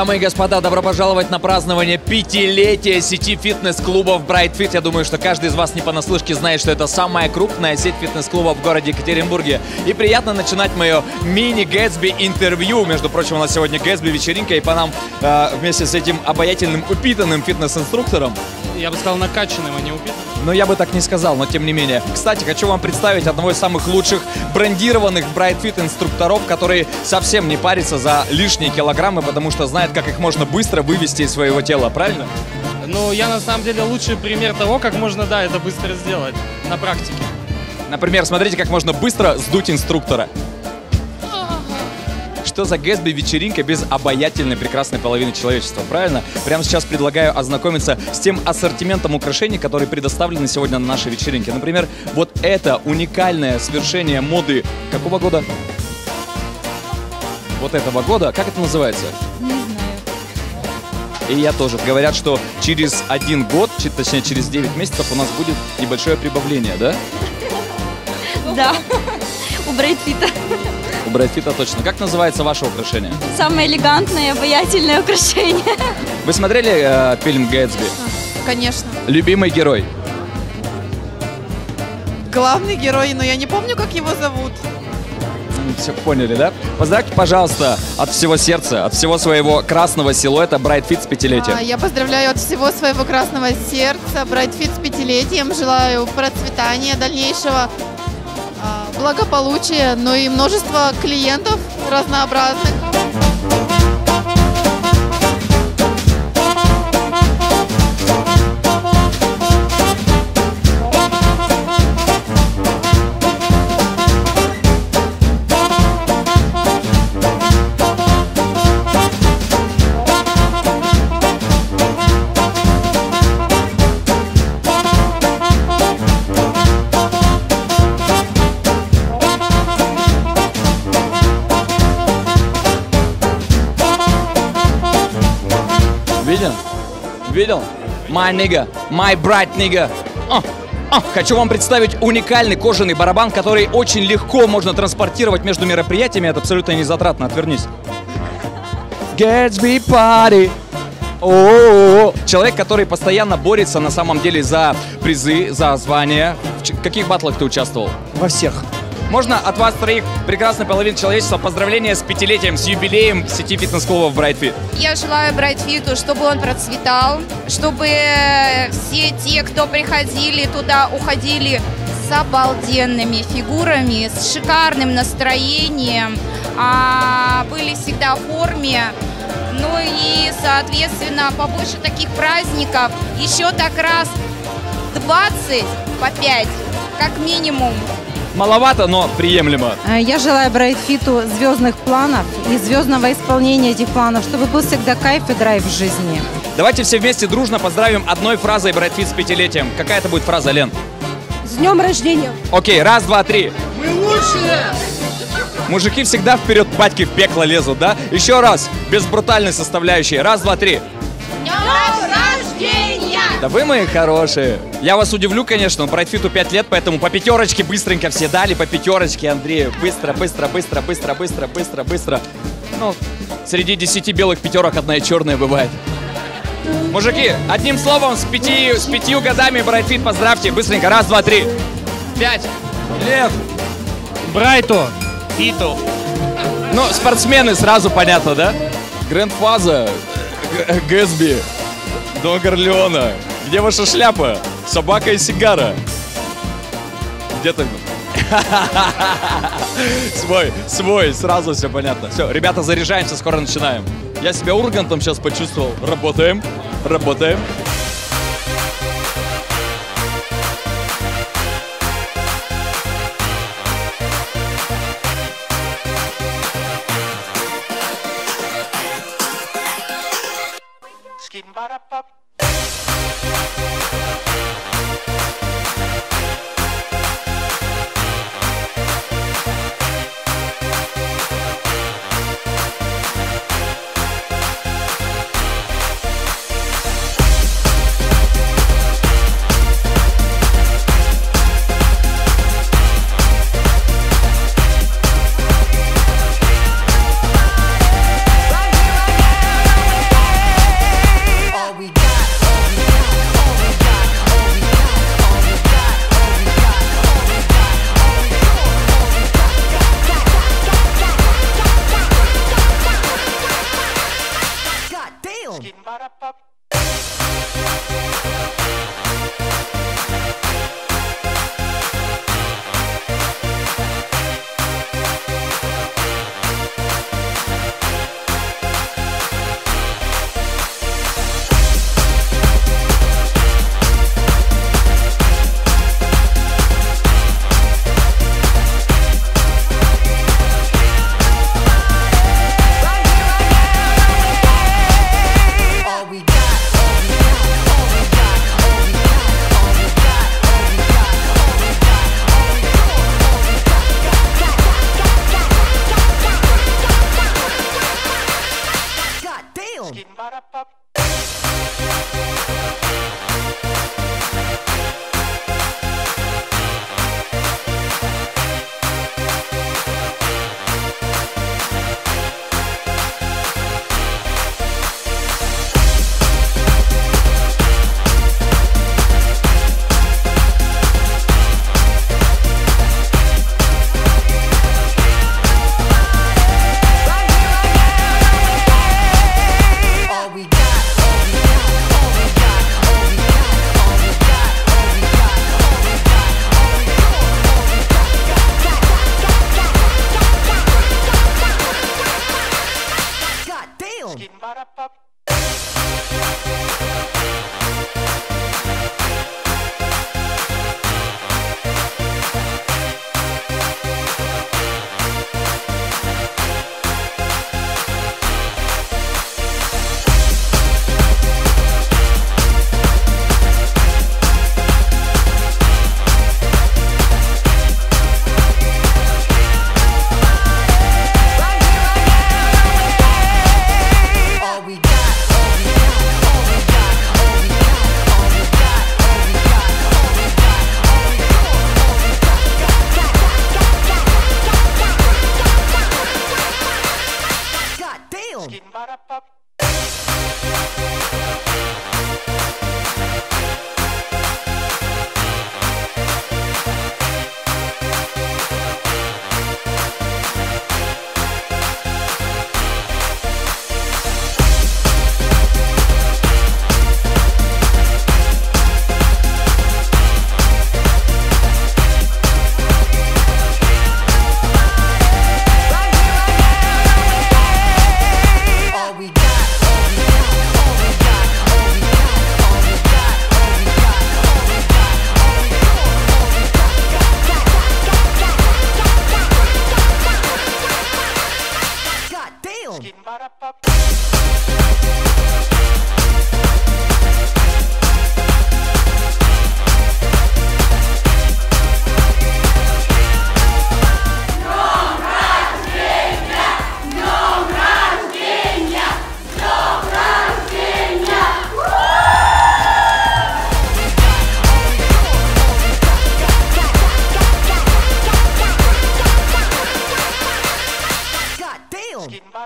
Дамы и господа, добро пожаловать на празднование 5-летия сети фитнес-клубов Bright Fit. Я думаю, что каждый из вас не понаслышке знает, что это самая крупная сеть фитнес-клубов в городе Екатеринбурге. И приятно начинать мое мини-Гэтсби интервью. Между прочим, у нас сегодня Гэтсби вечеринка, и по нам вместе с этим обаятельным, упитанным фитнес-инструктором. Я бы сказал накачанным, а не упитанным. Но я бы так не сказал, но тем не менее. Кстати, хочу вам представить одного из самых лучших брендированных Bright Fit инструкторов, который совсем не парится за лишние килограммы, потому что знает, как их можно быстро вывести из своего тела, правильно? Ну, я на самом деле лучший пример того, как можно, да, это быстро сделать на практике. Например, смотрите, как можно быстро сдуть инструктора. Что за Гэтсби вечеринка без обаятельной прекрасной половины человечества, правильно? Прямо сейчас предлагаю ознакомиться с тем ассортиментом украшений, которые предоставлены сегодня на нашей вечеринке. Например, вот это уникальное свершение моды какого года? Вот этого года. Как это называется? Не знаю. И я тоже. Говорят, что через 1 год, точнее через 9 месяцев у нас будет небольшое прибавление, да? Да, у Bright Fit. У Bright Fit точно. Как называется ваше украшение? Самое элегантное и обаятельное украшение. Вы смотрели фильм «Гэтсби»? Конечно. Любимый герой? Главный герой, но я не помню, как его зовут. Все поняли, да? Поздравьте, пожалуйста, от всего сердца, от всего своего красного силуэта Bright Fit с 5-летием. Я поздравляю от всего своего красного сердца Bright Fit с 5-летием. Желаю процветания дальнейшего, благополучия, но и множество клиентов разнообразных. Видел? My nigga, my bright nigga. Хочу вам представить уникальный кожаный барабан, который очень легко можно транспортировать между мероприятиями. Это абсолютно не затратно. Отвернись. Гэтсби парty. Человек, который постоянно борется на самом деле за призы, за звания. В каких баттлах ты участвовал? Во всех. Можно от вас троих, прекрасной половины человечества, поздравления с 5-летием, с юбилеем сети фитнес-клубов Bright Fit. Я желаю Bright Fit, чтобы он процветал, чтобы все те, кто приходили туда, уходили с обалденными фигурами, с шикарным настроением, были всегда в форме. Ну и, соответственно, побольше таких праздников, еще так раз 20 по 5, как минимум. Маловато, но приемлемо. Я желаю Bright Fit звездных планов и звездного исполнения этих планов, чтобы был всегда кайф и драйв в жизни. Давайте все вместе дружно поздравим одной фразой Bright Fit с 5-летием. Какая это будет фраза, Лен? С днем рождения! Окей, 1, 2, 3. Мы лучшие! Мужики всегда вперед, батьки в пекло лезут, да? Еще раз, без брутальной составляющей. 1, 2, 3. Днем рождения! Да вы мои хорошие. Я вас удивлю, конечно, Bright Fit 5 лет, поэтому по 5 быстренько все дали, по 5 Андрею. Быстро. Ну, среди 10 белых 5 одна и черная бывает. Мужики, одним словом, с 5 годами Bright Fit поздравьте. Быстренько, 1, 2, 3. 5. Лев. Брайту. Фиту. Ну, спортсмены, сразу понятно, да? Грэндфаза, Гэтсби, Дон Корлеона. Где ваша шляпа? Собака и сигара. Где-то... Свой, сразу все понятно. Все, ребята, заряжаемся, скоро начинаем. Я себя Ургантом сейчас почувствовал. Работаем.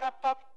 Ba-da-ba-ba-ba.